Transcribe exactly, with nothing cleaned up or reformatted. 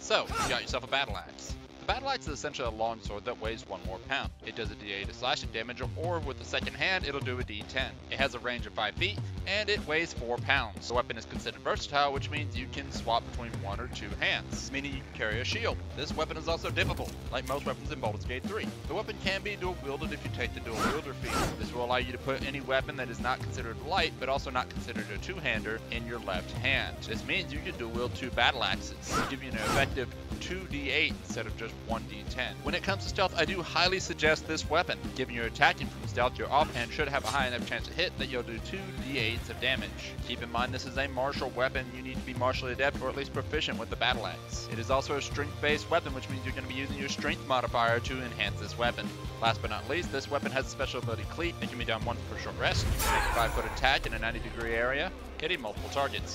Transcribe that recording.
So, you got yourself a battle axe. The battle axe is essentially a long sword that weighs one more pound. It does a D eight of slashing damage, or with the second hand, it'll do a D ten. It has a range of five feet, and it weighs four pounds. The weapon is considered versatile, which means you can swap between one or two hands, meaning you can carry a shield. This weapon is also dippable, like most weapons in Baldur's Gate three. The weapon can be dual wielded if you take the dual wielder feature. This will allow you to put any weapon that is not considered light, but also not considered a two-hander, in your left hand. This means you can dual wield two battle axes, giving you an effective two D eight instead of just one D ten. When it comes to stealth, I do highly suggest this weapon. Given you're attacking from stealth, your offhand should have a high enough chance to hit that you'll do two D eights of damage. Keep in mind this is a martial weapon. You need to be martially adept or at least proficient with the battle axe. It is also a strength-based weapon, which means you're going to be using your strength modifier to enhance this weapon. Last but not least, this weapon has a special ability cleat. It can be done once per short rest. You can make a five foot attack in a ninety degree area, hitting multiple targets.